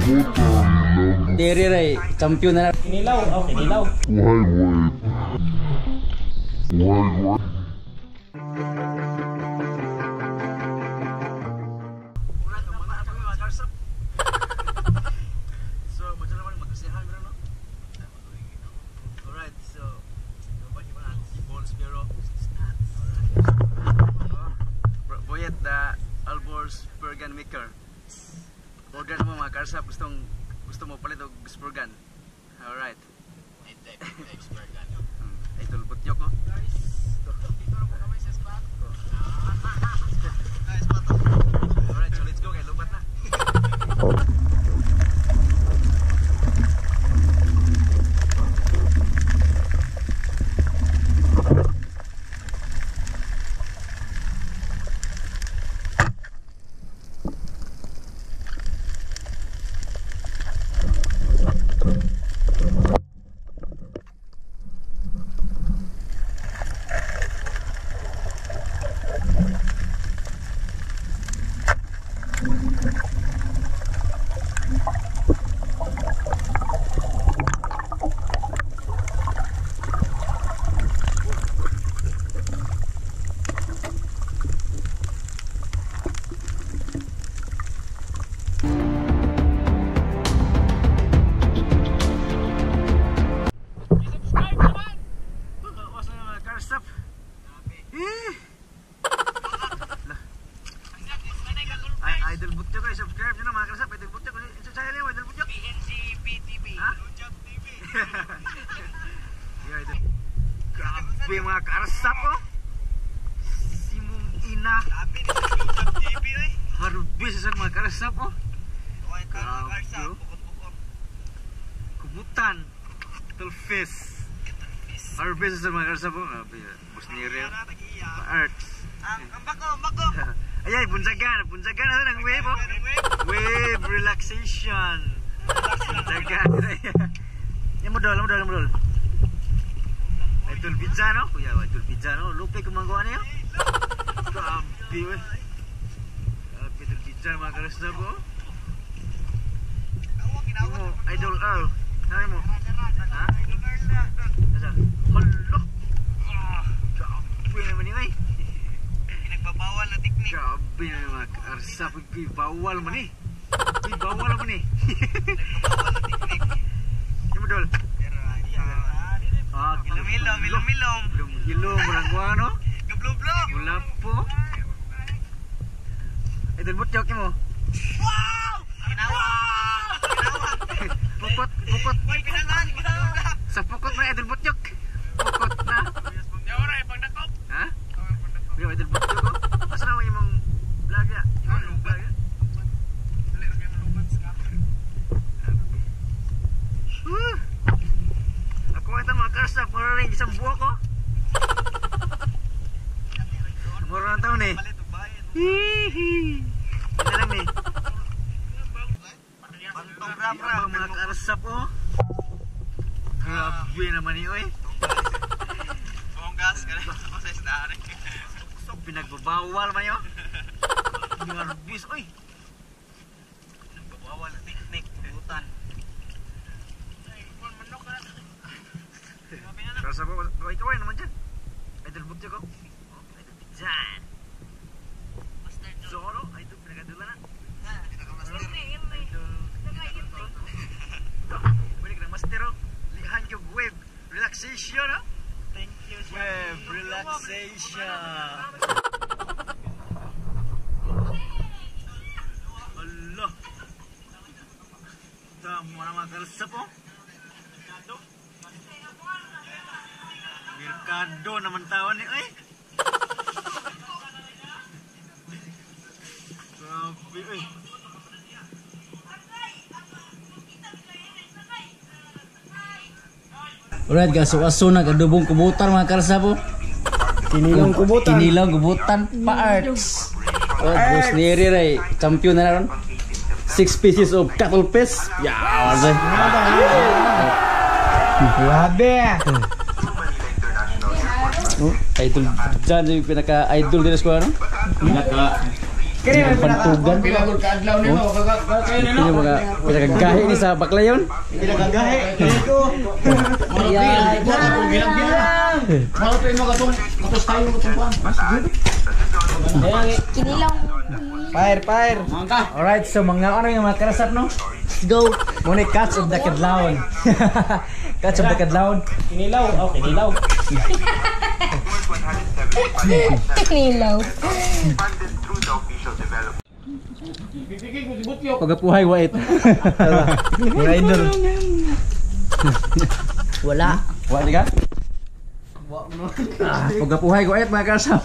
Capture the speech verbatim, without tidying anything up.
Diri ray, champion na. Inilaw, oh, inilaw. Why, why? Why, why? Maker. Order mo mga karsap, gustong gusto mo palit og Spurgan. All right. Spurgan. Ay tulbot yok ko. Guys, dito na po kami sa spot. Nice spot. All right, so let's go kay lubat na. Idol Butyo guys, subscribe nyo na mga karsap. Idol Butyo, sa channel nyo, Idol Butyo P N C B T V. Ha? Lujab T V. Grabe mga karsap oh. Simong ina. Grabe ni sa Lujab T V eh. Harubis sa mga karsap oh. Kuwain ka mga karsap, bukot-bukot. Kubutan. Tulfis. Harubis sa mga karsap oh. Bus ni Real. Arts. Ang bako, bako. Ayay, punjagan, punjagan na ng wave oh. Wave relaxation. Punjagan. Yan mo dol, mo dol, mo dol. Idol pizza no? Kuya, idol pizza no? Lupe kumanggawa niya. Grabe weh. Idol pizza mga karas na po. Idol Earl. Sabi mo? Ha? Asa? Hala. Grabe naman yun eh. Bawal na teknik. Grabe na mga karsap. Bawal mo ni. Bawal mo ni. Bawal na teknik. Yung mo dol? Milom, milom, milom. Milom, marangwa no? Gablom-blom. Wala po. Idol Butyo mo. Wow! Ginawa! Ginawa! Pukot, pukot. Pinangan, ginawa. Sa pukot na Idol Butyo. Pukot na. Yawara, pagdakop. Ha? Yung Idol Butyo ko. Asa naman yung mong vlog ya? Yung vlog ya? Dali na kayo malubat sa camera. Ako ito mga karsap. Mura rin isang buwa ko. Mura ng taon eh. Hihi. Ito lang eh. Abang mga karsap oh. Grabe naman yun eh. Bonggas ka na. Masa isdari. Pinagbabawal man yun. Garbis, oy. Pinagbabawal na teknik, butan. Rasa ko, ikaw ay naman dyan. Idol Butyo ko. Idol Dyan. Zoro, idol pinagadula na. Idol. Balik ng master o. Lihan yung wave. Relaxation o. Thank you, wave relaxation. Allah. Tama na mga karsap po. Merkado naman tawan ni ay. Grabe ay. Alright guys, so aso na kadubong kubutan mga karsa po. Kinilang kubutan. Kinilang kubutan pa arts. Oh, boss niri ray, champion na ron. Six pieces of cattle piece. Ya, wala. Grabe. Oh, idol dyan yung pinaka idol din sa no? Pinaka Kaya may pantugan. Pilagol ka adlaw nimo kaya Ito yung mga pinagagahi ni sa baklayon. Pinagagahi. Ito. Malapit mo ka kung bilang-bilang. Malapit mo ka tong katos tayo mo tong kuan. Kinilaw. Fire, fire. Mangka. Alright, so mga ano yung mga karasap no? Go. Muna Cats of the Kadlawon. Cats of the Kadlawon. Kinilaw. Oh, kinilaw. Kinilaw. Pagapuhay wait. Mga idol. Wala. Wa di ka? Ah, pagapuhay wait mga karasap.